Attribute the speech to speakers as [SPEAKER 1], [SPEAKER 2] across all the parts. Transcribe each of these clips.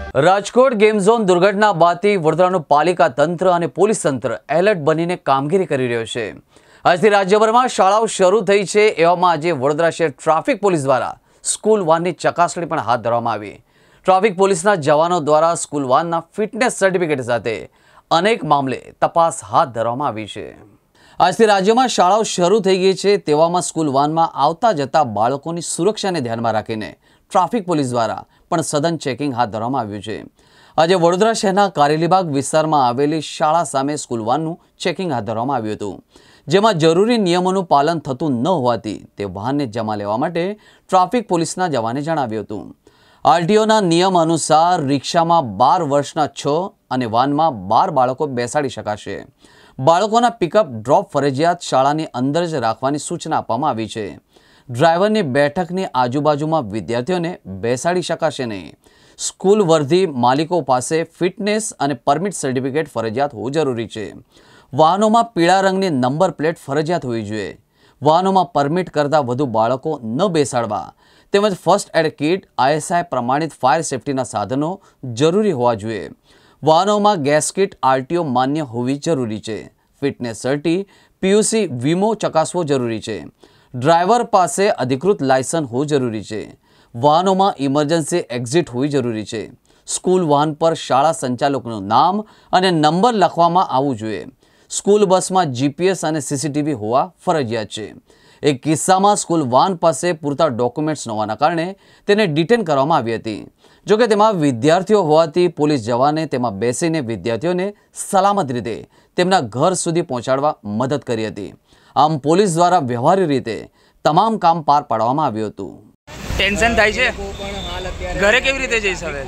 [SPEAKER 1] Rajkot game zone દુર્ઘટના બાદથી વડોદરાનું પાલિકા તંત્ર અને પોલીસ તંત્ર એલર્ટ બનીને કામગીરી કરી રહ્યો છે। આજથી રાજ્યભરમાં શાળાઓ શરૂ થઈ છે। એવામાં આજે વડોદરા શહેર ટ્રાફિક પોલીસ દ્વારા સ્કૂલ વાનની ચકાસણી પણ હાથ ધરવામાં આવી। ટ્રાફિક પોલીસના જવાનો દ્વારા સ્કૂલ વાનના ફિટનેસ સર્ટિફિકેટ સાથે અનેક મામલે તપાસ હાથ ધરવામાં આવી છે। આજથી રાજ્યમાં શાળાઓ શરૂ થઈ ગઈ છે। તેવામાં સ્કૂલ વાનમાં આવતા જતા બાળકોની સુરક્ષાને ધ્યાનમાં રાખીને ટ્રાફિક પોલીસ દ્વારા પણ સઘન ચેકિંગ હાથ ધરવામાં આવ્યું છે। આજે વડોદરા શહેરના કારેલીબાગ વિસ્તારમાં આવેલી શાળા સામે સ્કૂલ વાનનું ચેકિંગ હાથ ધરવામાં આવ્યું હતું, જેમાં જરૂરી નિયમોનું પાલન થતું ન હોવાથી તે વાહનને જમા લેવા માટે ટ્રાફિક પોલીસના જવાને જણાવ્યું હતું। આરટીઓના નિયમ અનુસાર રિક્ષામાં 12 વર્ષના 6 અને વાનમાં 12 બાળકો બેસાડી શકાશે। બાળકોના પિકઅપ ડ્રોપ ફરજિયાત શાળાની અંદર જ રાખવાની સૂચના આપવામાં આવી છે। ડ્રાઈવરની બેઠકની આજુબાજુમાં વિદ્યાર્થીઓને બેસાડી શકાશે નહીં। સ્કૂલ વર્ધી માલિકો પાસે ફિટનેસ અને પરમિટ સર્ટિફિકેટ ફરજિયાત હોવું જરૂરી છે। વાહનોમાં પીળા રંગની નંબર પ્લેટ ફરજિયાત હોવી જોઈએ। વાહનોમાં પરમિટ કરતાં વધુ બાળકો ન બેસાડવા તેમજ ફર્સ્ટ એડ કિટ, ISI પ્રમાણિત ફાયર સેફ્ટીના સાધનો જરૂરી હોવા જોઈએ। વાહનોમાં ગેસ કિટ આરટીઓ માન્ય હોવી જરૂરી છે। ફિટનેસ સર્ટી, PUC વીમો ચકાસવો જરૂરી છે। ડ્રાઈવર પાસે અધિકૃત લાયસન્સ હોવું જરૂરી છે। વાહનોમાં ઇમરજન્સી એક્ઝિટ હોવી જરૂરી છે। સ્કૂલ વાહન પર શાળા સંચાલકનું નામ અને નંબર લખવામાં આવવું જોઈએ। સ્કૂલ બસમાં GPS અને CCTV હોવા ફરજિયાત છે। એક કિસ્સામાં સ્કૂલ વાન પાસે પૂરતા ડોક્યુમેન્ટ્સ ન હોવાના કારણે તેને ડિટેન કરવામાં આવી હતી। જોકે તેમાં વિદ્યાર્થીઓ હોવાથી પોલીસ જવાને તેમાં બેસીને વિદ્યાર્થીઓને સલામત રીતે તેમના ઘર સુધી પહોંચાડવા મદદ કરી હતી। આમ પોલીસ દ્વારા વ્યવહારિક રીતે તમામ કામ પાર પાડવામાં આવ્યું હતું।
[SPEAKER 2] ટેન્શન થાય છે, ઘરે કેવી રીતે જઈશ હવે?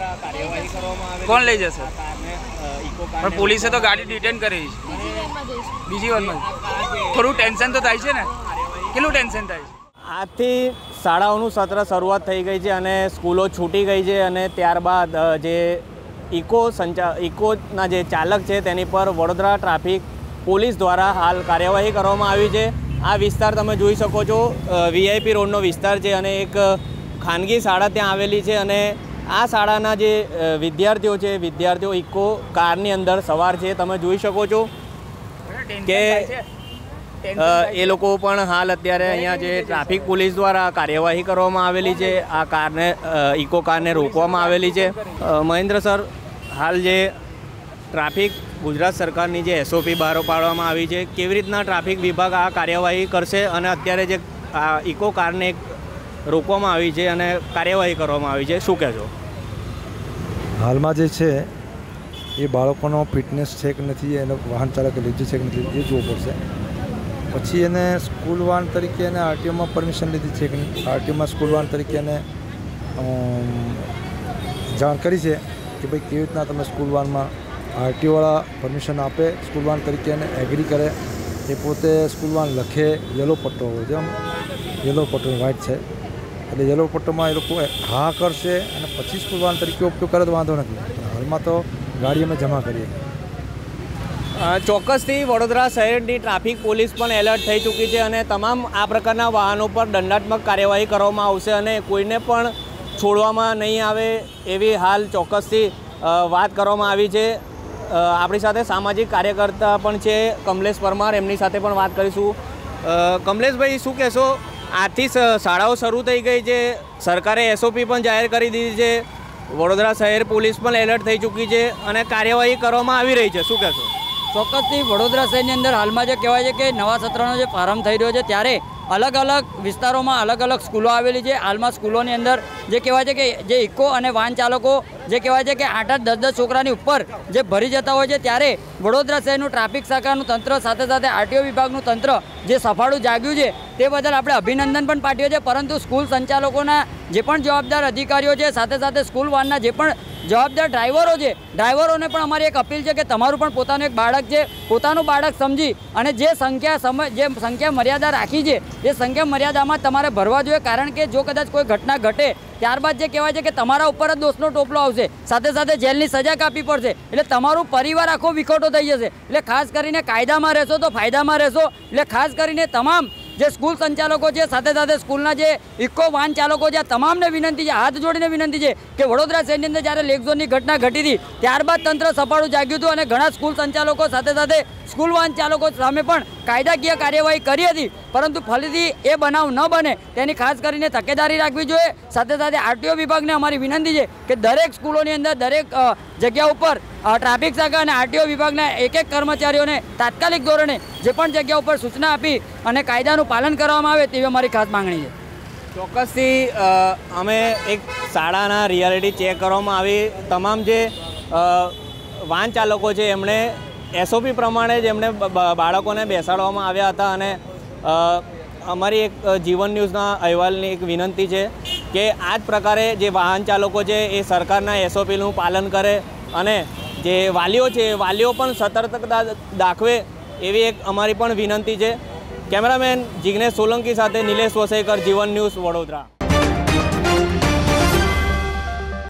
[SPEAKER 2] કોણ લઈ જશે? પણ પોલીસે તો ગાડી ડિટેન કરી છે, બીજી વારમાં થોડું ટેન્શન તો થાય છે ને? કેટલું ટેન્શન થાય છે?
[SPEAKER 3] આજથી શાળાઓનું સત્ર શરૂઆત થઈ ગઈ છે અને સ્કૂલો છૂટી ગઈ છે અને ત્યારબાદ જે ઇકોના જે ચાલક છે તેની પર વડોદરા ટ્રાફિક પોલીસ દ્વારા હાલ કાર્યવાહી કરવામાં આવી છે। આ વિસ્તાર તમે જોઈ શકો છો, VIP રોડનો વિસ્તાર છે અને એક ખાનગી શાળા ત્યાં આવેલી છે અને આ શાળાના જે વિદ્યાર્થીઓ ઇકો કારની અંદર સવાર છે। તમે જોઈ શકો છો કે એ લોકો પણ હાલ અત્યારે અહીંયા જે ટ્રાફિક પોલીસ દ્વારા કાર્યવાહી કરવામાં આવેલી છે, આ કારને ઇકો કારને રોકવામાં આવેલી છે। મહેન્દ્ર સર, હાલ જે ટ્રાફિક ગુજરાત સરકારની જે SOP બહાર પાડવામાં આવી છે, કેવી રીતના ટ્રાફિક વિભાગ આ કાર્યવાહી કરશે અને અત્યારે જે આ ઇકો કારને રોકવામાં આવી છે અને કાર્યવાહી કરવામાં આવી છે, શું કહેશો?
[SPEAKER 4] હાલમાં જે છે એ બાળકોનો ફિટનેસ છે કે નથી, એનો વાહન ચાલકે લીધું છે કે નથી એ જોવું પડશે। પછી એને સ્કૂલ વાહન તરીકે એને આરટીઓમાં પરમિશન લીધી છે કે નહીં, આરટીઓમાં સ્કૂલ વાહન તરીકે એને જાણ કરી છે કે ભાઈ કેવી રીતના તમે સ્કૂલ વાહનમાં આરટીઓવાળા પરમિશન આપે, સ્કૂલ વાહન તરીકે એને એગ્રી કરે, એ પોતે સ્કૂલ વાહન લખે। યલો પટ્ટો હોય, જેમ યલો પટ્ટો વ્હાઇટ છે એટલે યલો પટ્ટોમાં એ લોકો હા કરશે અને પછી સ્કૂલ વાહન તરીકે ઉપયોગ કરે તો વાંધો નથી। હાલમાં તો ગાડી અમે જમા કરીએ।
[SPEAKER 3] ચોક્કસથી વડોદરા શહેરની ટ્રાફિક પોલીસ પણ એલર્ટ થઈ ચૂકી છે અને તમામ આ પ્રકારના વાહનો પર દંડાત્મક કાર્યવાહી કરવામાં આવશે અને કોઈને પણ છોડવામાં નહીં આવે એવી હાલ ચોક્કસથી વાત કરવામાં આવી છે। આપણી સાથે સામાજિક કાર્યકર્તા પણ છે કમલેશ પરમાર, એમની સાથે પણ વાત કરીશું। કમલેશભાઈ, શું કહેશો? આજથી શાળાઓ શરૂ થઈ ગઈ છે, સરકારે SOP પણ જાહેર કરી દીધી છે, વડોદરા શહેર પોલીસ પણ એલર્ટ થઈ ચૂકી છે અને કાર્યવાહી કરવામાં આવી રહી છે, શું કહેશો?
[SPEAKER 5] ચોક્કસથી વડોદરા શહેરની અંદર હાલમાં જે કહેવાય છે કે નવા સત્રનો જે પ્રારંભ થઈ રહ્યો છે ત્યારે અલગ અલગ વિસ્તારોમાં અલગ અલગ સ્કૂલો આવેલી છે। હાલમાં સ્કૂલોની અંદર જે કહેવાય છે કે જે ઇકો અને વાહન ચાલકો જે કહેવાય છે કે 8-8, 10-10 છોકરાની ઉપર જે ભરી જતા હોય છે ત્યારે વડોદરા શહેરનું ટ્રાફિક શાખાનું તંત્ર સાથે સાથે આરટીઓ વિભાગનું તંત્ર જે સફાળું જાગ્યું છે તે બદલ આપણે અભિનંદન પણ પાઠવીએ છીએ। પરંતુ સ્કૂલ સંચાલકોના જે પણ જવાબદાર અધિકારીઓ છે, સાથે સાથે સ્કૂલ વાનના જે પણ જવાબદાર ડ્રાઈવરો છે, ડ્રાઈવરોને પણ અમારી એક અપીલ છે કે તમારું પણ પોતાનું એક બાળક છે, પોતાનું બાળક સમજી અને જે સંખ્યા મર્યાદા રાખી છે એ સંખ્યા મર્યાદામાં તમારે ભરવા જોઈએ। કારણ કે જો કદાચ કોઈ ઘટના ઘટે ત્યારબાદ જે કહેવાય છે કે તમારા ઉપર જ દોષનો ટોપલો આવશે, સાથે સાથે જેલની સજા કાપવી પડશે, એટલે તમારું પરિવાર આખો વિખોટો થઈ જશે। એટલે ખાસ કરીને કાયદામાં રહેશો તો ફાયદામાં રહેશો। એટલે ખાસ કરીને તમામ જે સ્કૂલ સંચાલકો છે, સાથે સાથે સ્કૂલના જે ઇકો વાહન ચાલકો છે, તમામને વિનંતી છે, હાથ જોડીને વિનંતી છે કે વડોદરા શહેરની અંદર જ્યારે લેક ઝોનની ઘટના ઘટી હતી ત્યારબાદ તંત્ર સફાળું જાગ્યું હતું અને ઘણા સ્કૂલ સંચાલકો સાથે સાથે સ્કૂલ વાહન ચાલકો સામે પણ કાયદાકીય કાર્યવાહી કરી હતી, પરંતુ ફરીથી એ બનાવ ન બને તેની ખાસ કરીને તકેદારી રાખવી જોઈએ। સાથે સાથે આરટીઓ વિભાગને અમારી વિનંતી છે કે દરેક સ્કૂલોની અંદર દરેક જગ્યા ઉપર ટ્રાફિક શાખા અને આરટીઓ વિભાગના એક કર્મચારીઓને તાત્કાલિક ધોરણે જે પણ જગ્યા ઉપર સૂચના આપી અને કાયદાનું પાલન કરવામાં આવે તેવી અમારી ખાસ માંગણી છે।
[SPEAKER 3] ચોક્કસથી અમે એક શાળાના રિયાલિટી ચેક કરવામાં આવી, તમામ જે વાહન ચાલકો છે એમણે એસઓપી પ્રમાણે જ એમને બાળકોને બેસાડવામાં આવ્યા હતા અને અમારી એક જીવન ન્યૂઝના અહેવાલની એક વિનંતી છે કે આ જ પ્રકારે જે વાહન ચાલકો છે એ સરકારના એસઓપીનું પાલન કરે અને જે વાલીઓ છે વાલીઓ પણ સતર્કતા દાખવે એવી એક અમારી પણ વિનંતી છે। કેમેરામેન જિગ્નેશ સોલંકી સાથે નિલેશ વસઈકર, જીવન ન્યૂઝ, વડોદરા।